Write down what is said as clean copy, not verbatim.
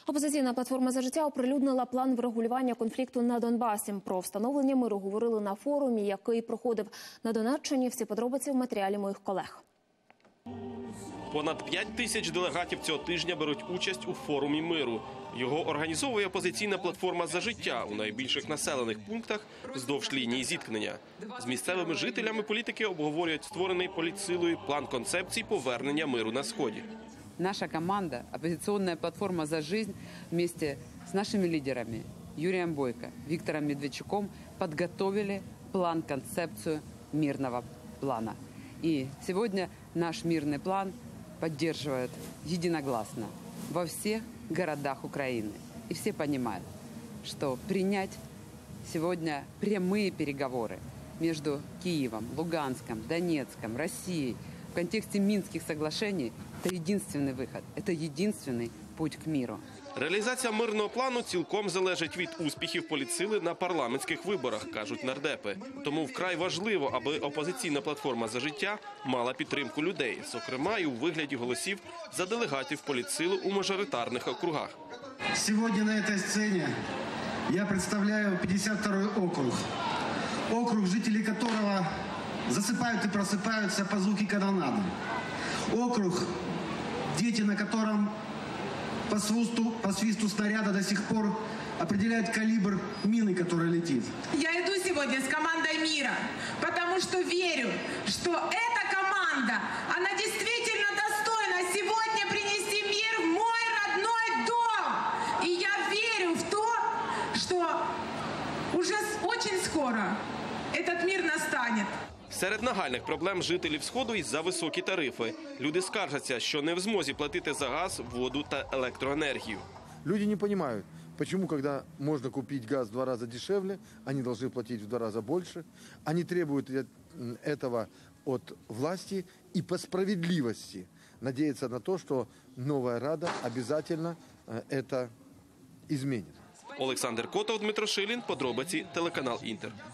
Опозиційна платформа «За життя» оприлюднила план врегулювання конфлікту на Донбасі. Про встановлення миру говорили на форумі, який проходив на Донеччині. Всі подробиці в матеріалі моїх колег. Понад 5 тисяч делегатів цього тижня беруть участь у форумі миру. Його організовує опозиційна платформа «За життя» у найбільших населених пунктах вздовж лінії зіткнення. З місцевими жителями політики обговорюють створений політсилою план концепцій повернення миру на Сході. Наша команда, оппозиционная платформа «За жизнь», вместе с нашими лидерами Юрием Бойко, Виктором Медведчуком подготовили план-концепцию мирного плана. И сегодня наш мирный план поддерживают единогласно во всех городах Украины. И все понимают, что принять сегодня прямые переговоры между Киевом, Луганском, Донецком, Россией в контексте Минских соглашений – это единственный выход, это единственный путь к миру. Реалізація мирного плану цілком залежить від успіхів політсили на парламентських виборах, кажуть нардепи. Тому вкрай важливо, аби опозиційна платформа «За життя» мала підтримку людей, зокрема і у вигляді голосів за делегатів політсили у мажоритарних округах. Сьогодні на цій сцені я представляю 52-й округ. Округ, жителі которого засыпают и просыпаются по звуку канонады. Округ, дети на котором по свисту снаряда до сих пор определяют калибр мины, которая летит. Я иду сегодня с командой мира, потому что верю, что эта команда, она действительно достойна сегодня принести мир в мой родной дом. И я верю в то, что уже очень скоро этот мир настанет. Серед нагальних проблем жителів Сходу із-за високі тарифи. Люди скаржаться, що не в змозі платити за газ, воду та електроенергію. Люди не понимают, почему, когда можно купить газ в 2 раза дешевле, они должны платить в 2 раза больше. Они требуют этого от власти и по справедливости надеются на то, что новая Рада обязательно это изменит. Олександр Котов, Дмитро Шилін, подробиці, телеканал «Інтер».